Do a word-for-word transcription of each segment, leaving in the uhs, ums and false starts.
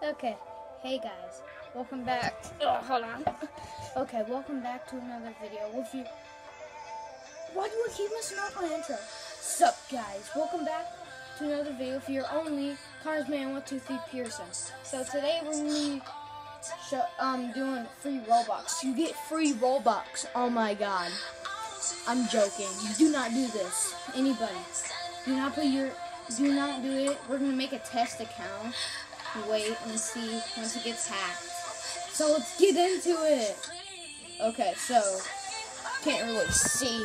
Okay, hey guys, welcome back. Oh, hold on. Okay, welcome back to another video. If you, why do I keep messing up my intro? Sup, guys? Welcome back to another video. If you're only Cars Man one two three Pearson. So today we're gonna be show, um doing free Robux. You get free Robux. Oh my god, I'm joking. Do not do this. Anybody, do not put your, do not do it. We're gonna make a test account. Wait and see once it gets hacked. So let's get into it. Okay, so can't really see.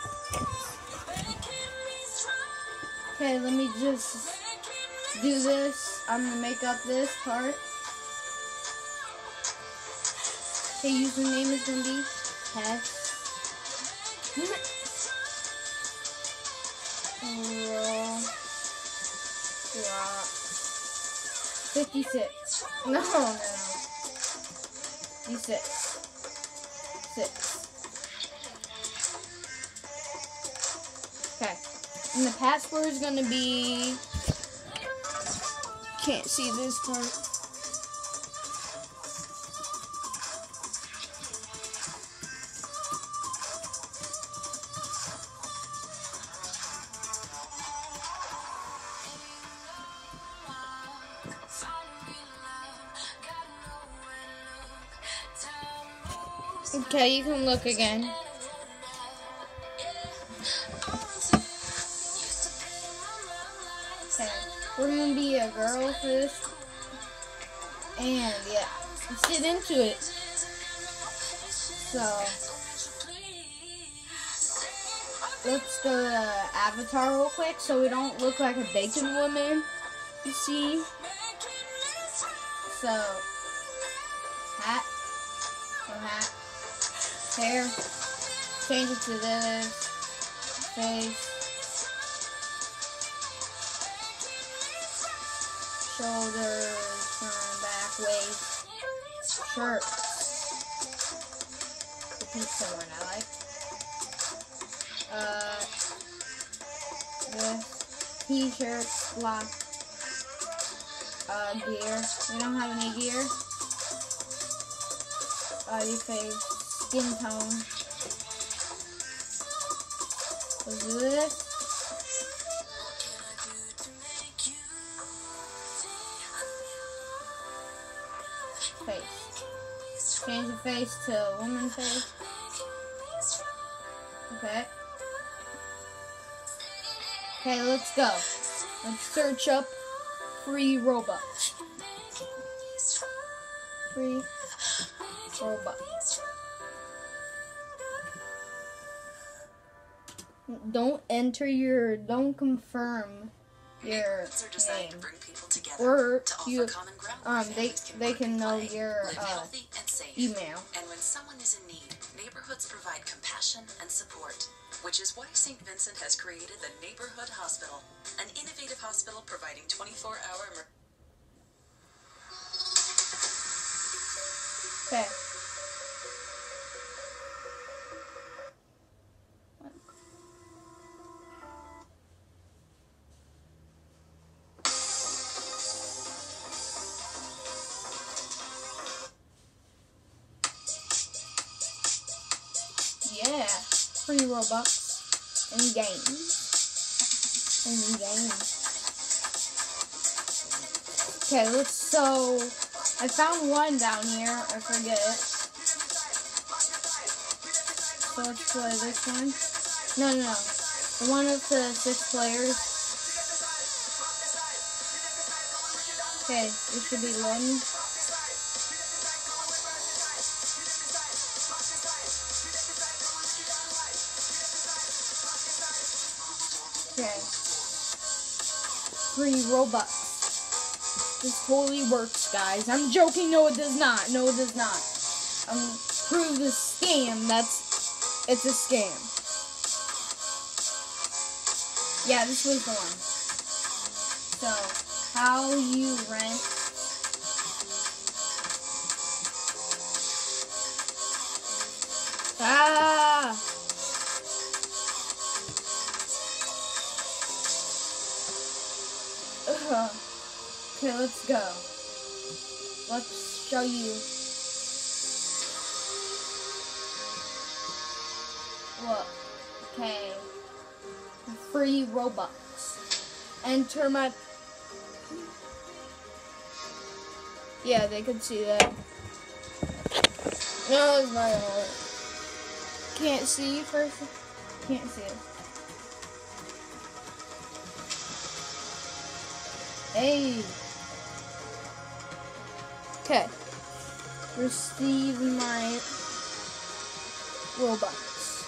Okay, let me just do this. I'm gonna make up this part. Okay, username is gonna be test. fifty-six. No, no, no. fifty-six. Six. Okay. And the password is going to be... Can't see this part. Okay, you can look again. Okay, we're gonna be a girl for this, and yeah, let's get into it. So, let's go to avatar real quick so we don't look like a bacon woman, you see. So, hat, no hat. Hair, change it to this, face, shoulders, turn back, waist, shirt, the pizza one I like, uh, this, t-shirt, block, uh, gear, we don't have any gear, body face, skin tone. Let's do this. Face. Change the face to woman face. Okay. Okay, let's go. Let's search up free Robux. Free Robux. Don't enter your, don't confirm your name, or you, um, they, they can know your, uh, email. And when someone is in need, neighborhoods provide compassion and support, which is why Saint Vincent has created the Neighborhood Hospital, an innovative hospital providing twenty-four hour emergency. Okay. Yeah, free Robux and games. And games. Okay, let's, so, I found one down here, I forget it. So let's play this one. No, no, no. The one with the six players. Okay, it should be loading. Okay. Free Robux. This totally works, guys. I'm joking. No, it does not. No, it does not. Um, prove the scam. That's, it's a scam. Yeah, this was the one. So, how you rent. Ah! Ugh. Okay, let's go. let's show you what. Okay, free Robux. Enter my. Yeah, they could see that. No, it's not gonna work. Can't see first. Can't see it. Hey. Okay. Receive my Robux.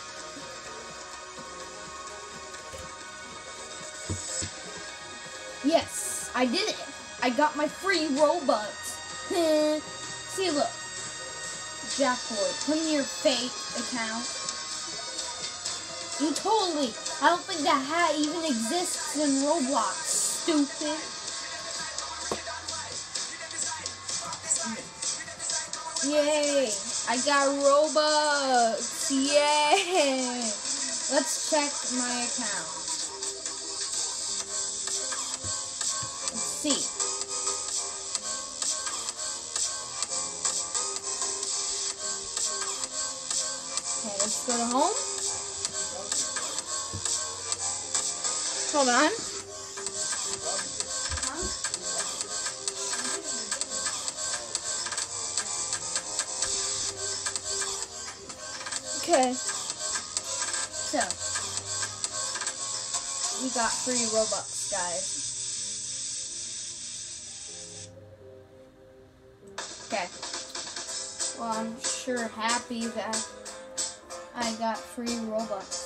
Yes, I did it. I got my free Robux. See, look. Jackboard. Come in your fake account. You totally. I don't think that hat even exists in Roblox. Stupid. Yay. I got Robux. Yay. Let's check my account. Let's see. Okay, let's go to home. Hold on. Okay. So, we got free Robux, guys. Okay. Well, I'm sure happy that I got free Robux.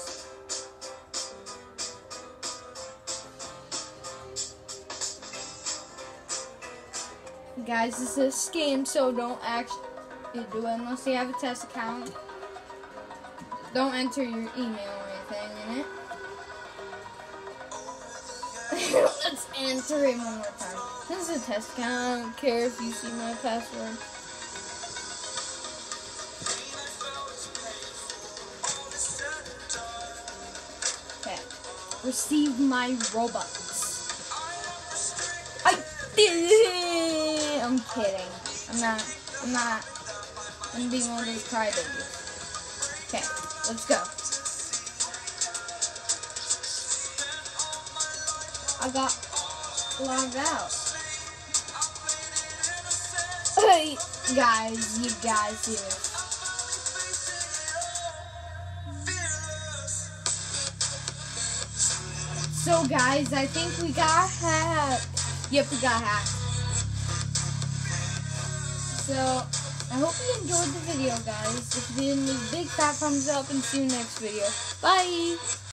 Guys, this is a scam, so don't actually do it unless you have a test account. Don't enter your email or anything in it. Let's enter it one more time. This is a test account. I don't care if you see my password. Receive my Robux. I did it! I'm kidding. I'm not. I'm not. I'm being one of those crybabies. Okay, let's go. I got logged out. Hey, guys, you guys see this. So guys, I think we got hacked. Yep, we got hacked. So, I hope you enjoyed the video, guys. If you did, leave a big fat thumbs up and see you next video. Bye!